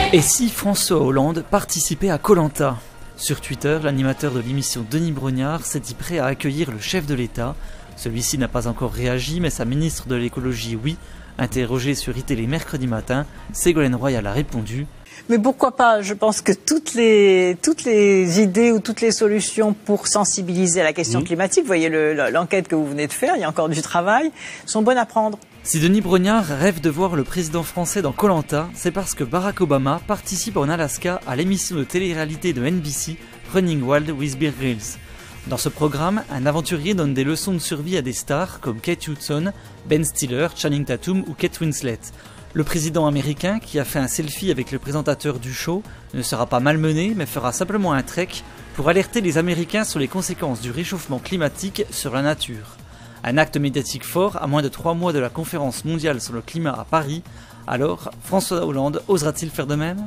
Et si François Hollande participait à Koh-Lanta ? Sur Twitter, l'animateur de l'émission Denis Brognard s'est dit prêt à accueillir le chef de l'État. Celui-ci n'a pas encore réagi, mais sa ministre de l'écologie, oui. Interrogée sur iTélé mercredi matin, Ségolène Royal a répondu. Mais pourquoi pas ? Je pense que toutes les idées ou toutes les solutions pour sensibiliser à la question climatique, vous voyez l'enquête que vous venez de faire, il y a encore du travail, sont bonnes à prendre. Si Denis Brognard rêve de voir le président français dans Koh-Lanta, c'est parce que Barack Obama participe en Alaska à l'émission de télé-réalité de NBC Running Wild with Bear Grylls. Dans ce programme, un aventurier donne des leçons de survie à des stars comme Kate Hudson, Ben Stiller, Channing Tatum ou Kate Winslet. Le président américain, qui a fait un selfie avec le présentateur du show, ne sera pas malmené mais fera simplement un trek pour alerter les Américains sur les conséquences du réchauffement climatique sur la nature. Un acte médiatique fort à moins de 3 mois de la conférence mondiale sur le climat à Paris. Alors, François Hollande osera-t-il faire de même ?